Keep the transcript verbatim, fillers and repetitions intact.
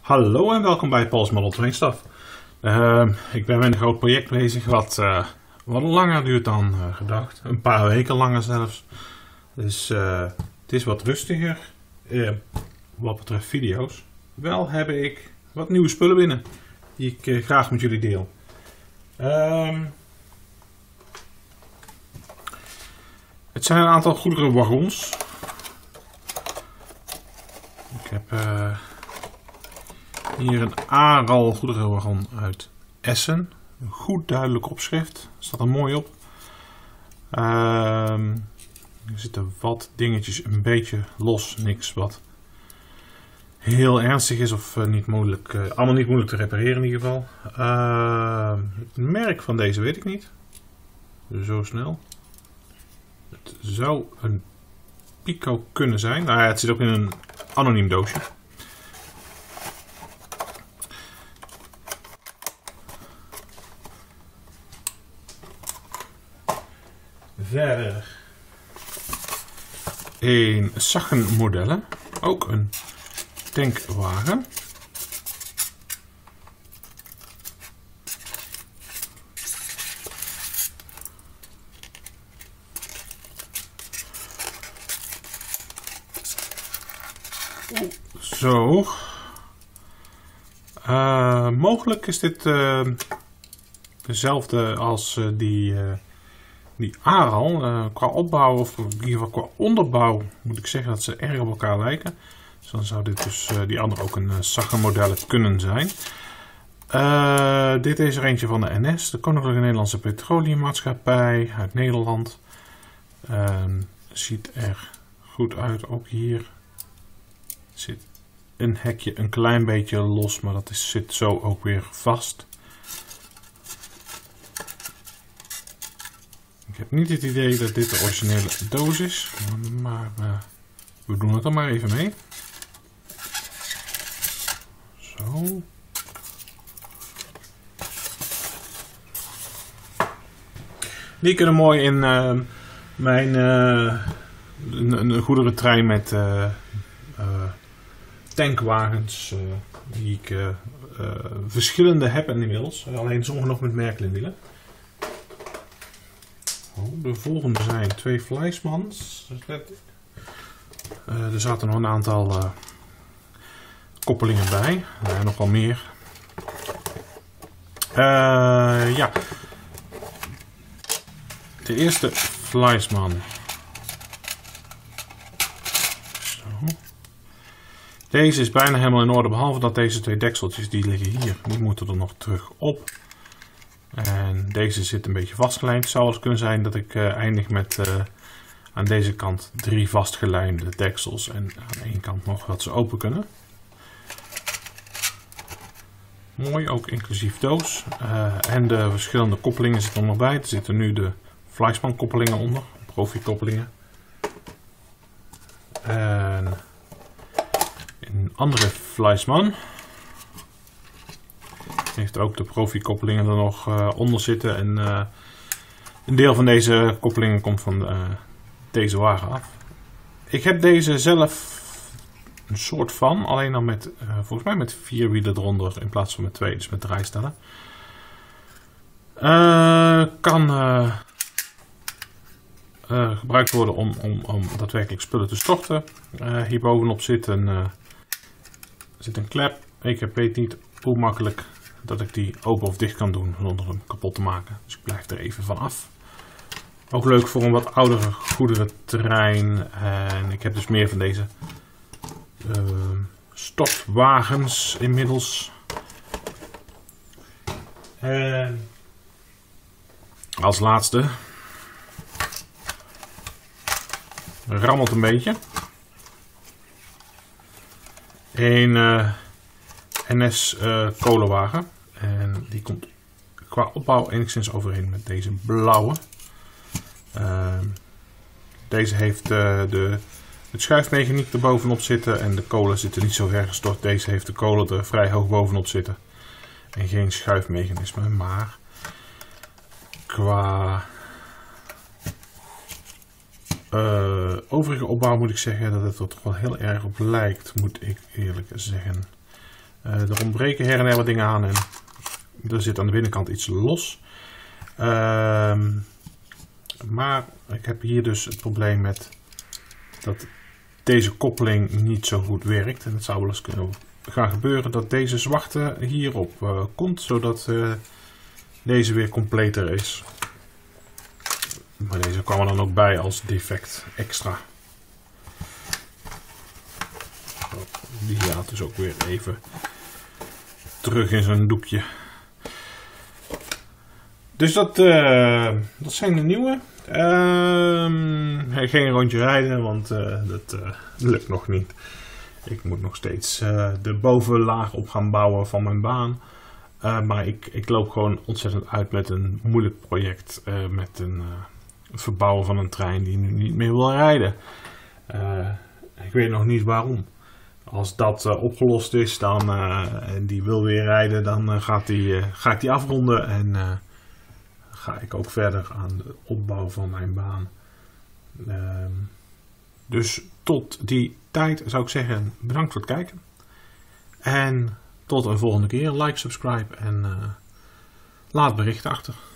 Hallo en welkom bij Paul's Model Train Stuff. Uh, ik ben met een groot project bezig wat, uh, wat langer duurt dan uh, gedacht. Een paar weken langer zelfs. Dus uh, het is wat rustiger uh, wat betreft video's. Wel heb ik wat nieuwe spullen binnen die ik uh, graag met jullie deel. Uh, het zijn een aantal goederenwagons. Ik heb... Uh, Hier een Aral goederenwagon uit Essen. Een goed duidelijk opschrift. Staat er mooi op. Uh, er zitten wat dingetjes een beetje los. Niks wat heel ernstig is of uh, niet moeilijk. Uh, allemaal niet moeilijk te repareren in ieder geval. Uh, het merk van deze weet ik niet. Zo snel. Het zou een Pico kunnen zijn. Nou ja, het zit ook in een anoniem doosje. Verder een Sachen modellen, ook een tankwagen. Zo. Uh, mogelijk is dit uh, dezelfde als uh, die... Uh, Die Aral, uh, qua opbouw of in ieder geval qua onderbouw moet ik zeggen dat ze erg op elkaar lijken. Dus dan zou dit dus uh, die andere ook een uh, Sachen modellen kunnen zijn. Uh, dit is er eentje van de N S, de Koninklijke Nederlandse Petroleummaatschappij uit Nederland. Uh, ziet er goed uit. Ook hier zit een hekje een klein beetje los, maar dat is, zit zo ook weer vast. Ik heb niet het idee dat dit de originele doos is, maar uh, we doen het er maar even mee. Zo. Die kunnen mooi in uh, mijn uh, een, een goederentrein met uh, uh, tankwagens, uh, die ik uh, uh, verschillende heb inmiddels, alleen sommige nog met Märklin-wielen. De volgende zijn twee Fleischmanns. Uh, er zaten nog een aantal uh, koppelingen bij. Uh, nog wel meer. Uh, ja. De eerste Fleischmann. Zo. Deze is bijna helemaal in orde. Behalve dat deze twee dekseltjes die liggen hier. Die moeten er nog terug op. En deze zit een beetje vastgelijmd. Het zou wel eens kunnen zijn dat ik uh, eindig met uh, aan deze kant drie vastgelijmde deksels. En aan één kant nog dat ze open kunnen. Mooi, ook inclusief doos. Uh, en de verschillende koppelingen zitten er nog bij. Er zitten nu de Fleischmann koppelingen onder. Profi koppelingen. En een andere Fleischmann. Heeft ook de profi koppelingen er nog uh, onder zitten. En uh, een deel van deze koppelingen komt van uh, deze wagen af. Ik heb deze zelf een soort van. Alleen dan met, uh, volgens mij met vier wielen eronder in plaats van met twee. Dus met draaistellen. Uh, kan uh, uh, gebruikt worden om, om, om daadwerkelijk spullen te storten. Uh, hierbovenop zit een, uh, zit een klep. Ik weet niet hoe makkelijk dat ik die open of dicht kan doen zonder hem kapot te maken. Dus ik blijf er even van af. Ook leuk voor een wat oudere goederentrein. En ik heb dus meer van deze uh, stopwagens inmiddels. En als laatste rammelt een beetje. Een uh, N S uh, kolenwagen. En die komt qua opbouw enigszins overeen met deze blauwe. Uh, deze heeft uh, de, het schuifmechaniek er bovenop zitten. En de kolen zitten niet zo ver gestort. Deze heeft de kolen er vrij hoog bovenop zitten. En geen schuifmechanisme. Maar qua uh, overige opbouw moet ik zeggen dat het er toch wel heel erg op lijkt. Moet ik eerlijk zeggen. Uh, er ontbreken her en her wat dingen aan en er zit aan de binnenkant iets los. Uh, maar ik heb hier dus het probleem met dat deze koppeling niet zo goed werkt. En het zou wel eens kunnen gaan gebeuren dat deze zwarte hierop uh, komt, zodat uh, deze weer completer is. Maar deze kwam er dan ook bij als defect extra. Die gaat dus ook weer even terug in zijn doekje. Dus dat, uh, dat zijn de nieuwe. Uh, geen rondje rijden, want uh, dat uh, lukt nog niet. Ik moet nog steeds uh, de bovenlaag op gaan bouwen van mijn baan. Uh, maar ik, ik loop gewoon ontzettend uit met een moeilijk project. Uh, met een, uh, het verbouwen van een trein die nu niet meer wil rijden. Uh, ik weet nog niet waarom. Als dat uh, opgelost is dan, uh, en die wil weer rijden, dan uh, gaat die, uh, ga ik die afronden. En uh, ga ik ook verder aan de opbouw van mijn baan. Uh, dus tot die tijd zou ik zeggen, bedankt voor het kijken. En tot een volgende keer. Like, subscribe en uh, laat berichten achter.